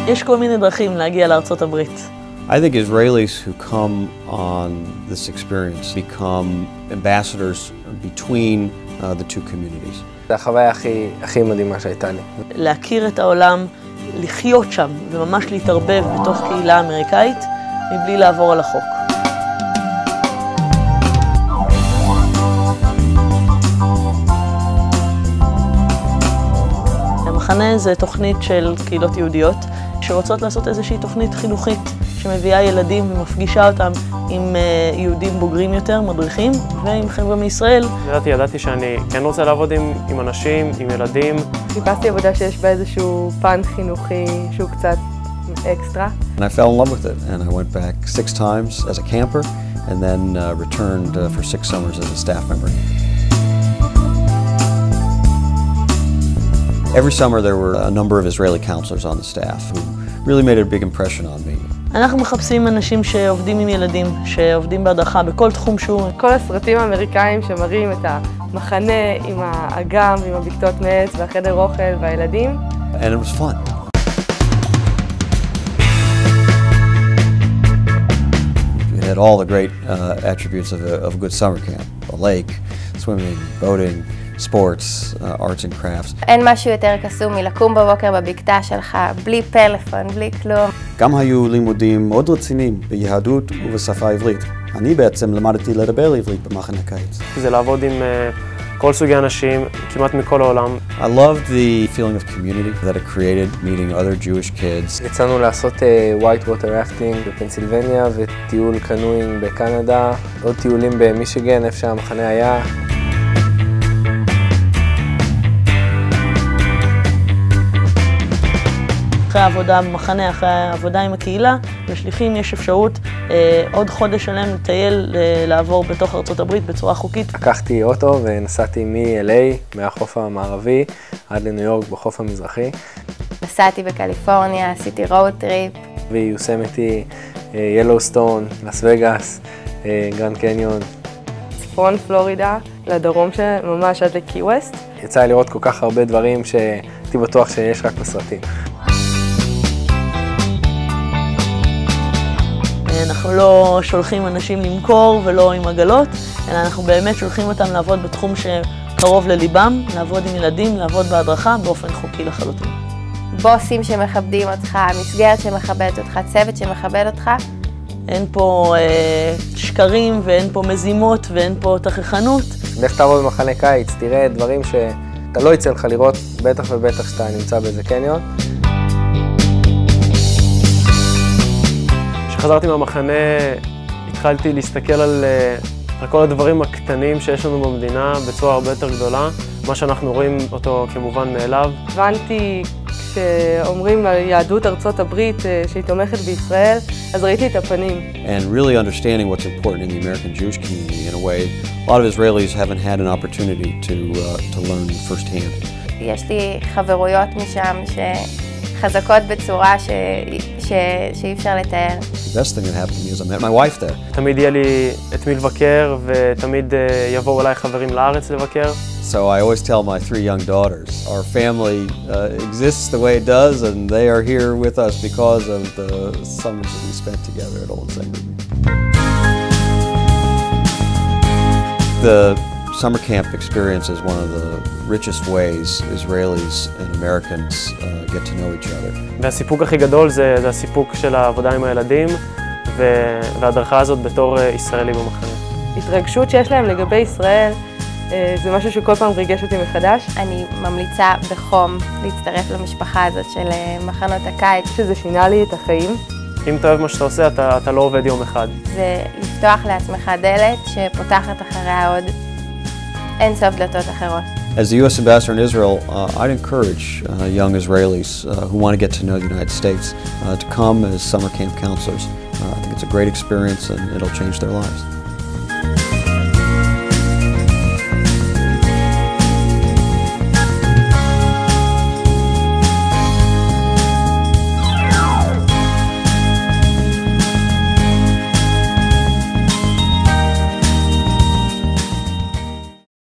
יש כל מיני דרכים להגיע לארצות הברית. I think Israelis who come on this experience become ambassadors between the two communities. זה החוויה הכי מדהימה שהייתה לי. להכיר את העולם, לחיות שם וממש להתערבב בתוך קהילה אמריקאית מבלי לעבור על החוק. המחנה זה תוכנית של קהילות יהודיות שרוצות לעשות איזושהי תוכנית חינוכית שמביאה ילדים ומפגישה אותם עם יהודים בוגרים יותר, מדריכים, ועם חבר'ה מישראל. ידעתי שאני כן רוצה לעבוד עם אנשים, עם ילדים. חיפשתי עבודה שיש בה איזשהו פן חינוכי שהוא קצת אקסטרה. And I fell in love with it, and I went back 6 times as a camper, and then returned for 6 summers as a staff member. Every summer there were a number of Israeli counselors on the staff who really made a big impression on me. אנחנו מחפשים אנשים שעובדים עם ילדים, שעובדים בהדרכה בכל תחום שהוא. כל הסרטים האמריקאים שמראים את המחנה עם האגם ועם הבקתות מעץ והחדר אוכל והילדים. And it was fun. It had all the great attributes of a good summer camp. A lake, swimming, boating, sports, arts and crafts. אין משהו יותר קסום מלקום בבוקר בבקתה שלך, בלי פלאפון, בלי כלום. גם היו לימודים מאוד רציניים ביהדות ובשפה העברית. אני בעצם למדתי לדבר עברית במחנה קיץ. זה לעבוד עם כל סוגי אנשים, כמעט מכל העולם. I loved the feeling of community that it created, meeting other Jewish kids. יצאנו לעשות white water rafting בפנסילבניה וטיול קנואים בקנדה, עוד טיולים במישיגן, איפה שהמחנה היה. אחרי העבודה במחנה, אחרי העבודה עם הקהילה, לשליחים יש אפשרות עוד חודש שלם לטייל, לעבור בתוך ארצות הברית בצורה חוקית. לקחתי אוטו ונסעתי מ-LA, מהחוף המערבי, עד לניו יורק בחוף המזרחי. נסעתי בקליפורניה, עשיתי רוד טריפ. ויוסמיטי, ילוסטון, לס וגאס, גרנד קניון. צפון פלורידה, לדרום שממש עד לקי ווסט. יצא לי לראות כל כך הרבה דברים שהייתי בטוח שיש רק בסרטים. אנחנו לא שולחים אנשים למכור ולא עם עגלות, אלא אנחנו באמת שולחים אותם לעבוד בתחום שקרוב לליבם, לעבוד עם ילדים, לעבוד בהדרכה באופן חוקי לחלוטין. בוסים שמכבדים אותך, מסגרת שמכבדת אותך, צוות שמכבד אותך. אין פה שקרים ואין פה מזימות ואין פה תכחנות. לך תעבוד במחנה קיץ, תראה דברים שאתה לא יצא לך לראות, בטח ובטח שאתה נמצא באיזה קניון. כשחזרתי מהמחנה התחלתי להסתכל על כל הדברים הקטנים שיש לנו במדינה בצורה הרבה יותר גדולה, מה שאנחנו רואים אותו כמובן מאליו. הבנתי כשאומרים על יהדות ארצות הברית שהיא תומכת בישראל, אז ראיתי את הפנים. And really understanding what's important in the American Jewish community in a way a lot of Israelis haven't had an opportunity to learn firsthand. יש לי חברויות משם שחזקות בצורה שאי אפשר לתאר. The best thing that happened to me is I met my wife there. תמיד יהיה לי את מי לבקר ותמיד יבואו אליי חברים לארץ לבקר. So I always tell my 3 young daughters, our family exists the way it does and they are here with us because of the summers that we spent together at Old St. Ruby. The summer camp experience is one of the richest ways Israelis and Americans get to know each other. והסיפוק הכי גדול זה הסיפוק של העבודה עם הילדים וההדרכה הזאת בתור ישראלי במחנה. התרגשות שיש להם לגבי ישראל זה משהו שכל פעם ריגש אותי מחדש. אני ממליצה בחום להצטרף למשפחה הזאת של מחנות הקיץ. שזה שינה לי את החיים. אם אתה אוהב מה שאתה עושה, אתה לא עובד יום אחד. זה לפתוח לעצמך דלת שפותחת אחריה עוד אין סוף דלתות אחרות. As the U.S. Ambassador in Israel, I'd encourage young Israelis who want to get to know the United States to come as summer camp counselors. I think it's a great experience and it'll change their lives.